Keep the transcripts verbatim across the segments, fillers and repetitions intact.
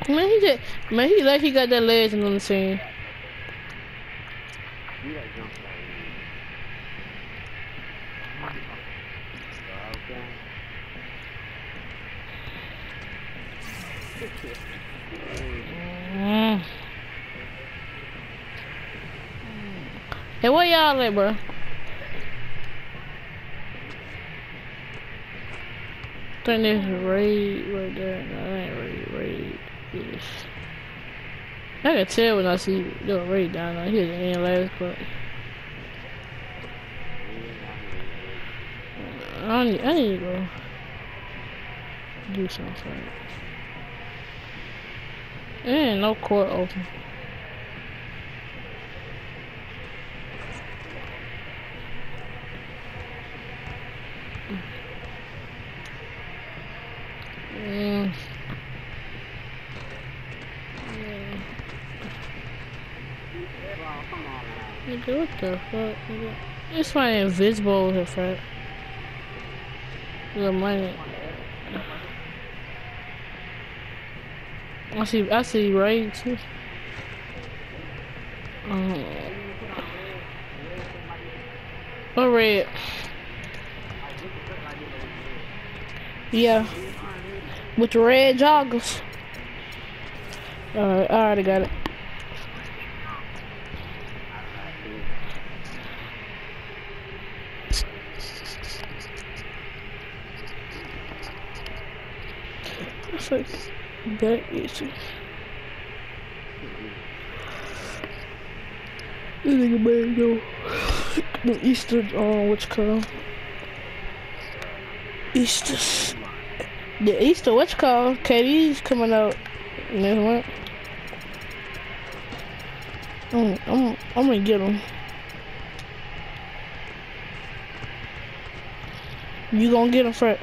Man, he just, man, he like he got that legend on the scene. Mm. Hey, where y'all at, bro? I think there's a raid right there. No, that ain't raid. Raid. Yes. I can tell when I see the raid down there. Here's the end last part. I need, I need to go do something. There ain't no court open. Mm. Yeah. Nigga, what the fuck? Nigga? It's my invisible here, fat. The money. I see, I see raid too. Um, what raid? Yeah. With the red joggers. Alright, I already got it. It's like that easy. This nigga better go. The Easter, uh, what's it called? Easter. The Easter, what's it called? K D's coming out next month. I'm, I'm, I'm gonna get them. You gonna get them, Fred?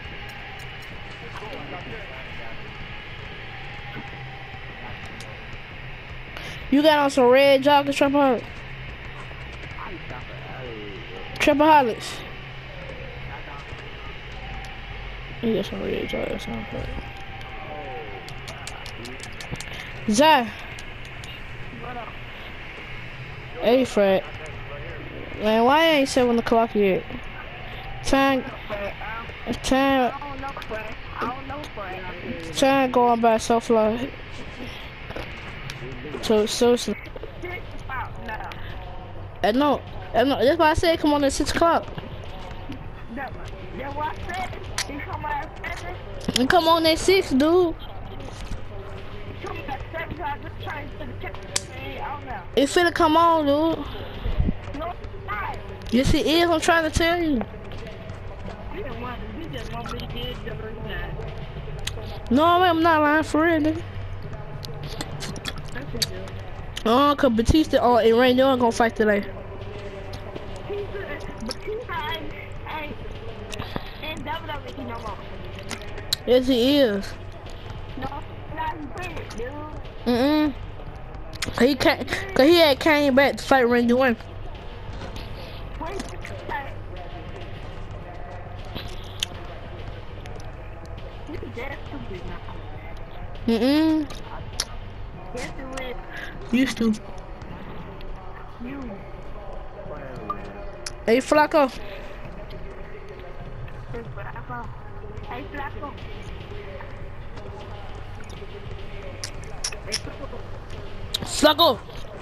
You got on some red joggers, Trapaholics? Trapaholics. You got some red joggers on, Fred. Zay. Hey, Fred. Man, why ain't seven o'clock yet? Time. It's time. Time going by so fly. So, so, so. I know. I know. That's why I said come on at six o'clock. And come on at six, dude. It's finna come on, dude. Yes, it is. I'm trying to tell you. No, I'm not lying for real, nigga. Oh, cause Batista oh, and Randy Orton gonna fight today. Yes, he is. Mm-mm. He can't, cause he had came back to fight Randy Orton. Mm-mm. Used to. Hey, Flacco. Hey, Flacco. Flacco.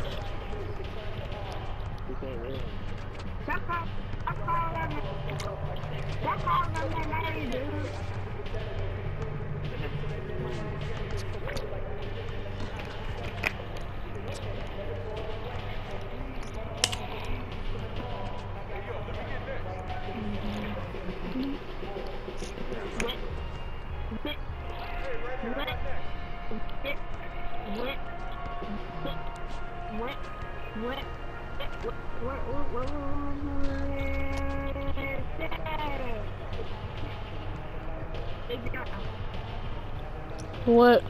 What?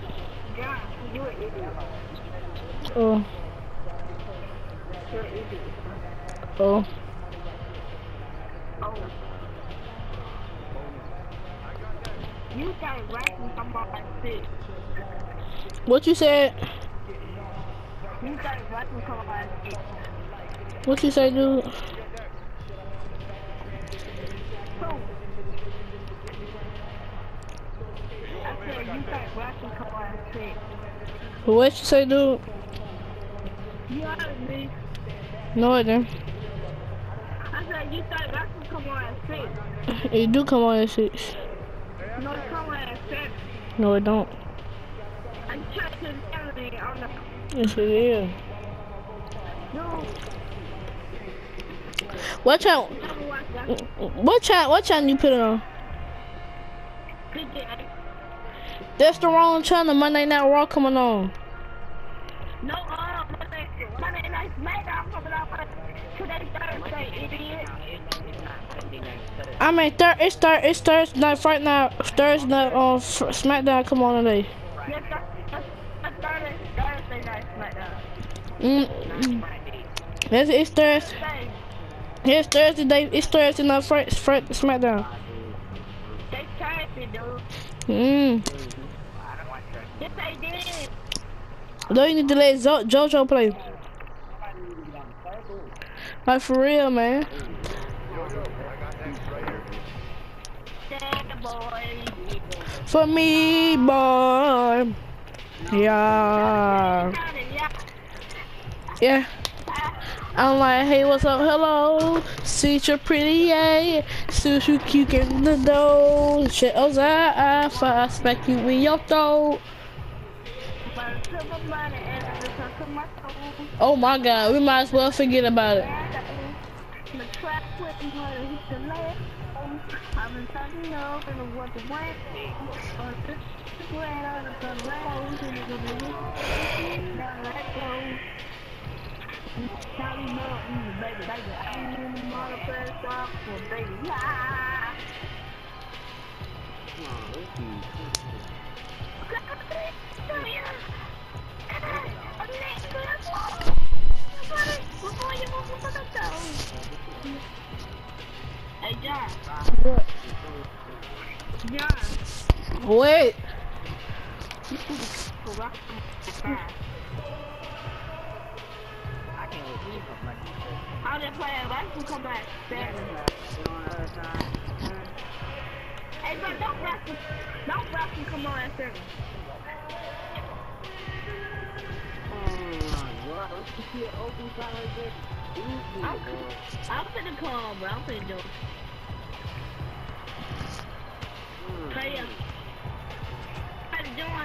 Oh. Oh. started rapping, come on like six. What you said? You started rapping, come on like six. What you say, dude? So, I said you started rapping, come on like six. What you say, dude? You heard me. No, I didn't. I said you started rapping, come on like six. It do come on at six. No, come on like six. No, it don't. I tried to tell me on the. Yes, it is. No. What channel? What channel? What channel you put it on? That's the wrong channel. Monday Night Raw coming on. No, uh, Monday, Monday Night SmackDown coming out today, Thursday, idiot. I mean, thir it's thir it's Thursday night, Friday night, Thursday night on uh, SmackDown. Come on today. Yes, that's Thursday, Thursday night SmackDown. Mm. mm. It's, it's Thursday. It's Thursday day. It's Thursday night, Friday, Friday SmackDown. They Thursday, dude. Mm. Yes, they did. Don't you need to let Zo JoJo play? Like for real, man. For me, boy. Yeah. Yeah. I'm like, hey, what's up? Hello. See you pretty, yeah. See you cute in the door. Shit, oh, I expect you in your throat. Oh my God, we might as well forget about it. Hey, John. What? John. Wait. How they play it? Why you come back? Hey, but don't rap him. Don't rap him. Come on at seven. I'm, I'm finna call, bro. I'm finna do it. Hey, uh, how you doing?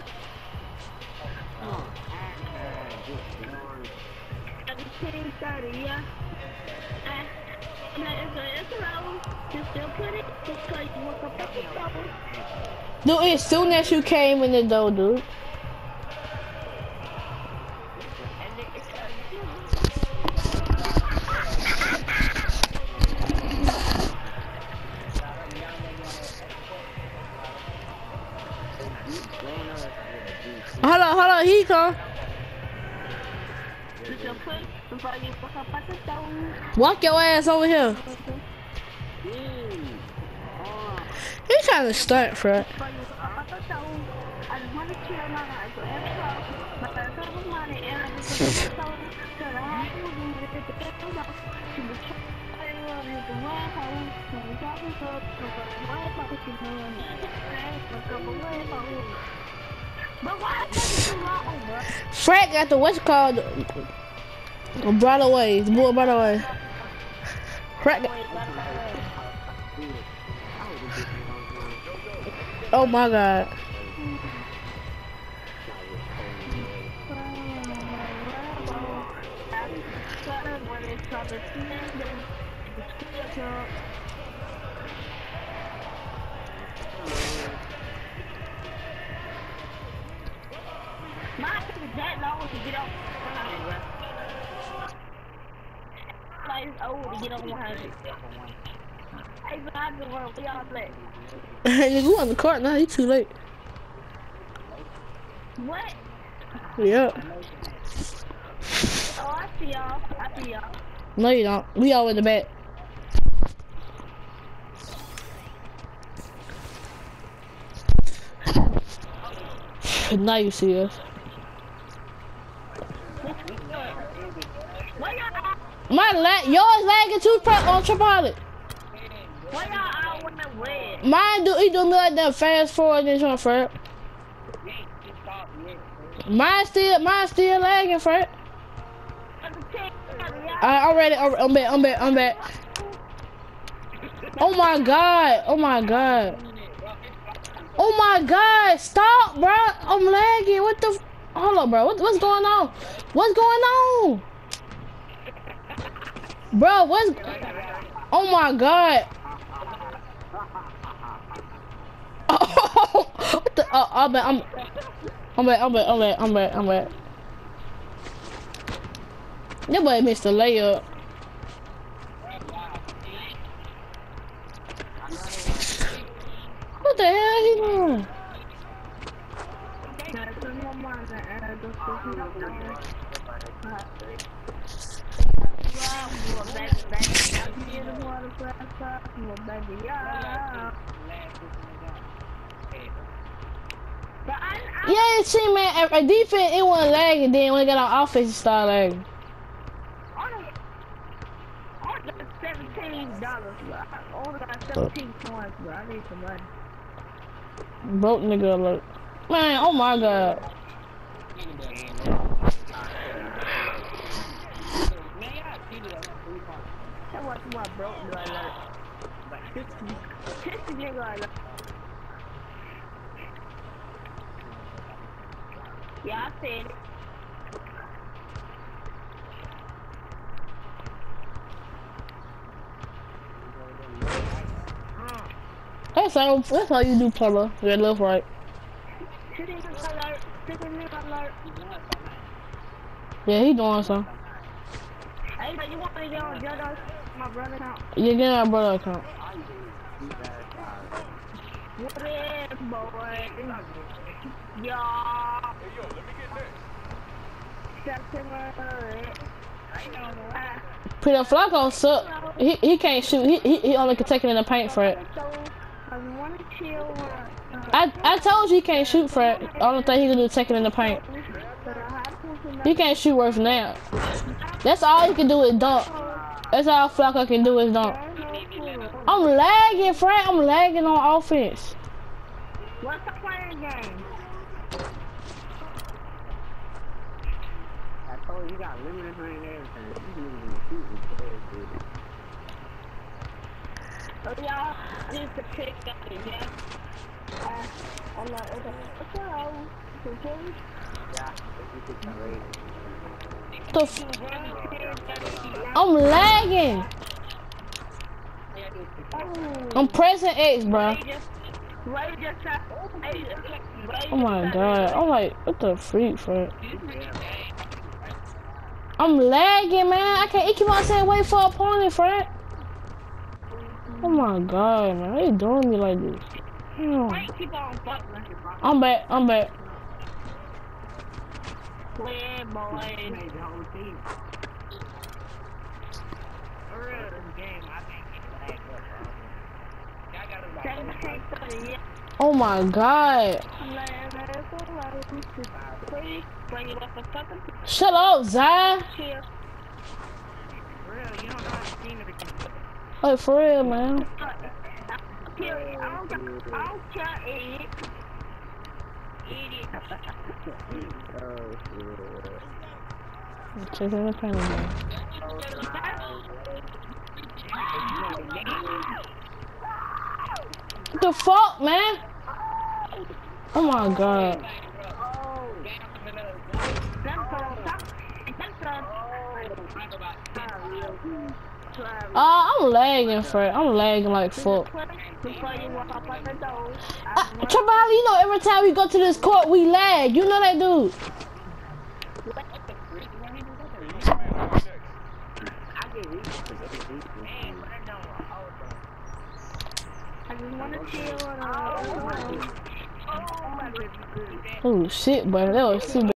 Everything thirty, yeah. Uh, no, it's a, it's a roll. You still put it? Just cause you woke up at the trouble. Dude, as soon as you came in the door, dude. Hold on, hold on, he come. Walk your ass over here. He trying to stunt, Fred. Fred got the what's it called Broadway, the boy Broadway. Fred got, oh my God. That long to get off. Like it's old to get on one hundred. Hey, but I've been working. We all play. Hey, you on the cart now? You too late. What? Yeah. Oh, I see y'all. I see y'all. No, you don't. We all in the back. Now you see us. Why y'all? My lag, yours lagging too, press on Tripod. Why y'all all want to win? Mine do, he do me like that fast forward this one, Fred. Mine still, mine still lagging, Fred. I already, I'm back, I'm back, I'm back. Oh my God, oh my God. Oh my God, stop, bro. I'm lagging, what the, f hold up, bro, what, what's going on? What's going on? Bro, what's, oh my God. Oh, what the, oh, I'm back, I'm, I'm back, I'm back, I'm back, I'm back, I'm back. That boy missed the layup. What the hell he doing? Yeah, see, man, a defense it wasn't lagging. Then when it got on offense, it started lagging. seventeen dollars, bro. I only got seventeen coins, bro. I need some money. Broke nigga alert. Man, oh my God. That was my broke nigga alert. But fifty nigga alert. Yeah, I said it. That's how, that's how you do color. Red, left, right. Sitting alert. Sitting alert. Yeah, he doing something. Hey, but you want me to get on Jodo's, my brother account? Yeah, get our brother account. What is, boy? Yeah. Hey, yo, let me get that. Peter Flacco suck. He he can't shoot. He he, he only can take it in the paint, Fred. I I told you he can't shoot, Fred. Only thing he can do is take it in the paint. He can't shoot worth now. That's all he can do is dunk. That's all Flacco can do is dunk. I'm lagging, Fred. I'm lagging on offense. What's the playing game? I told you, you got limited money and everything. You can even shoot. So y'all, this is the pick up again. Uh, I'm like, okay, so, continue. Yeah, The f I'm lagging. I'm pressing X, bro. Oh my God. I'm like, what the freak, Fred? I'm lagging, man. I can't. He keep on saying wait for opponent, Fred. Oh my God, man. They doing me like this. Hmm. I'm back. I'm back. Play, boy. Oh my God. Shut up, Zai. Like, for real, man. Chasing the penny, man. What the fuck, man? Oh my God. Uh, I'm lagging, Fred. I'm lagging like fuck. Uh, Trevor, you know, every time we go to this court, we lag. You know that, dude. Oh shit, bro. That was too bad.